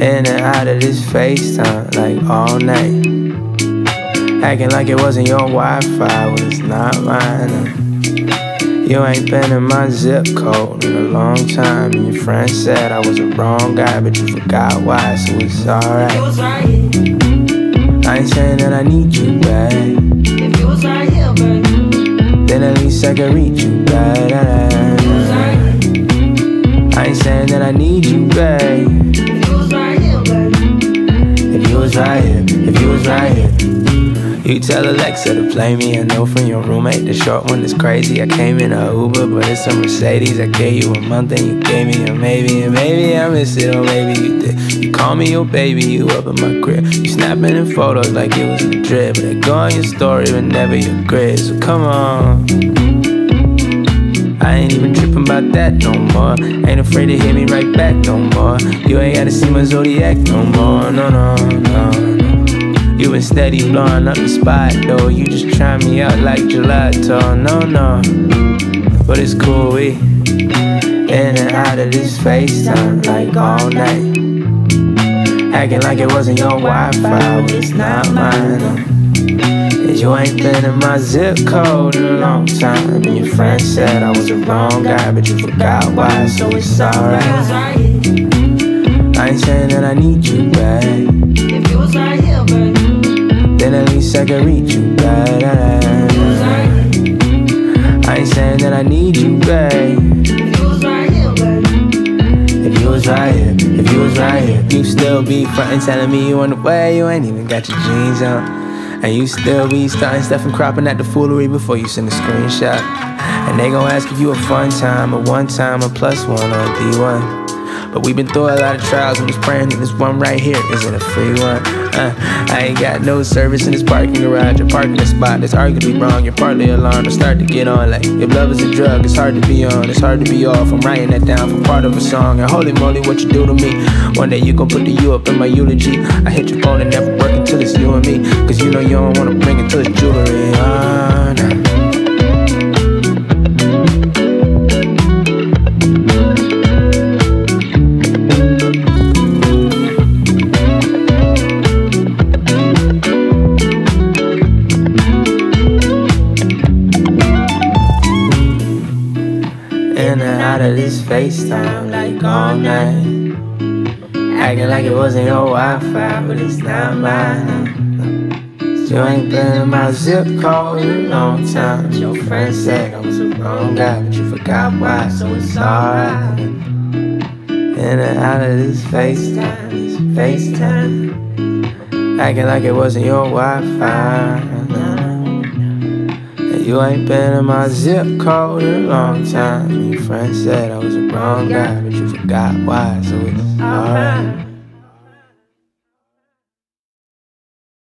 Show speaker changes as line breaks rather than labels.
In and out of this FaceTime like all night. Acting like it wasn't your Wi-Fi when it's not mine. You ain't been in my zip code in a long time, and your friend said I was the wrong guy, but you forgot why, so it's alright. I ain't saying that I need you back.
If you was right here, baby,
then at least I could reach you back. I ain't saying that I need you back.
if you was right here, baby,
If you was right here, if you was right here. You tell Alexa to play me. I know from your roommate the short one is crazy. I came in a Uber, but it's a Mercedes. I gave you a month and you gave me a maybe. And maybe I missed it, or maybe you did. You call me your baby, you up in my crib. You snapping in photos like it was a drip, but they go on your story but never your grid. So come on, I ain't even tripping about that no more. Ain't afraid to hit me right back no more. You ain't gotta see my Zodiac no more. No, no, no, no. You been steady blowing up the spot though. You just try me out like gelato. No, no, but it's cool, we in and out of this FaceTime like all night. Acting like it wasn't your Wi-Fi when it's not mine. And you ain't been in my zip code in a long time, and your friend said I was the wrong guy, but you forgot why, so it's alright. I ain't saying that I need you back.
if you was right here, baby,
then at least I can reach you back. I ain't saying that I need you back.
if you was right here, baby,
If you was right here, if you was right here. You still be frontin' telling me you on the way. You ain't even got your jeans on, and you still be starting stuff and cropping at the foolery before you send a screenshot. And they gon' ask if you a fun time, a one time, a plus one, or a D1. But we been through a lot of trials, we was praying that this one right here isn't a free one. I ain't got no service in this parking garage. You're parking the spot that's arguably wrong. You're partly alarmed, I start to get on like if love is a drug, it's hard to be on, it's hard to be off. I'm writing that down for part of a song. And holy moly, what you do to me. One day you gon' put the U up in my eulogy. I hit your phone and never work until it's you and me, cause you know you don't wanna bring it till it's jewelry. Nah. In and out of this FaceTime like all night. Acting like it wasn't your Wi-Fi, but it's not mine. You ain't been in my zip code in a long time. Your friend said I was the wrong guy, but you forgot why, so it's alright. In and out of this FaceTime, acting like it wasn't your Wi-Fi. You ain't been in my zip code in a long time. Your friend said I was the wrong guy, but you forgot why, so it's alright.